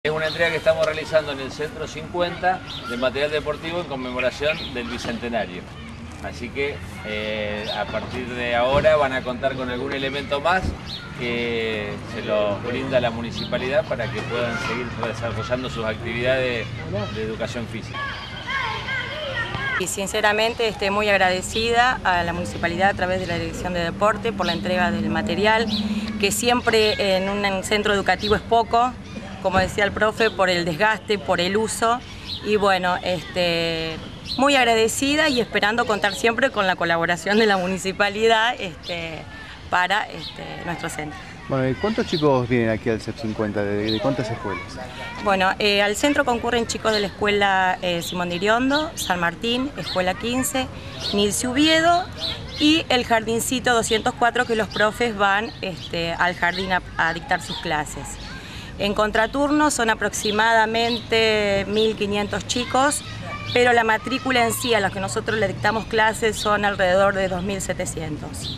Es una entrega que estamos realizando en el Centro 50 de material deportivo en conmemoración del Bicentenario. Así que a partir de ahora van a contar con algún elemento más que se los brinda la municipalidad para que puedan seguir desarrollando sus actividades de educación física. Y sinceramente estoy muy agradecida a la municipalidad a través de la Dirección de Deporte por la entrega del material, que siempre en un centro educativo es poco, como decía el profe, por el desgaste, por el uso, y bueno, muy agradecida y esperando contar siempre con la colaboración de la municipalidad para nuestro centro. Bueno, ¿cuántos chicos vienen aquí al CEP 50? ¿De cuántas escuelas? Bueno, al centro concurren chicos de la escuela Simón de Iriondo, San Martín, Escuela 15, Nilce Uviedo y el jardincito 204, que los profes van al jardín a dictar sus clases. En contraturno son aproximadamente 1.500 chicos, pero la matrícula en sí a los que nosotros le dictamos clases son alrededor de 2.700.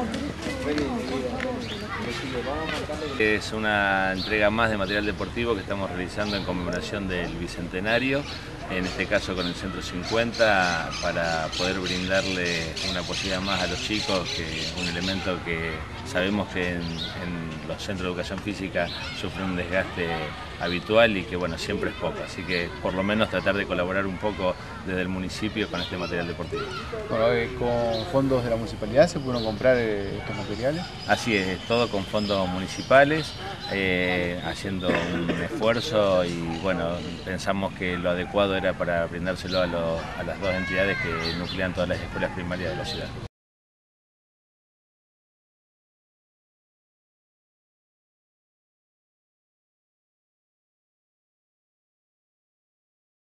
Es una entrega más de material deportivo que estamos realizando en conmemoración del Bicentenario, en este caso con el Centro 50, para poder brindarle una posibilidad más a los chicos, que un elemento que sabemos que en los centros de educación física sufre un desgaste habitual y que bueno, siempre es poco, así que por lo menos tratar de colaborar un poco desde el municipio con este material deportivo. Bueno, ¿con fondos de la municipalidad se pudieron comprar estos materiales? Así es, todo con fondos municipales, haciendo un esfuerzo y bueno, pensamos que lo adecuado era para brindárselo a las dos entidades que nuclean todas las escuelas primarias de la ciudad.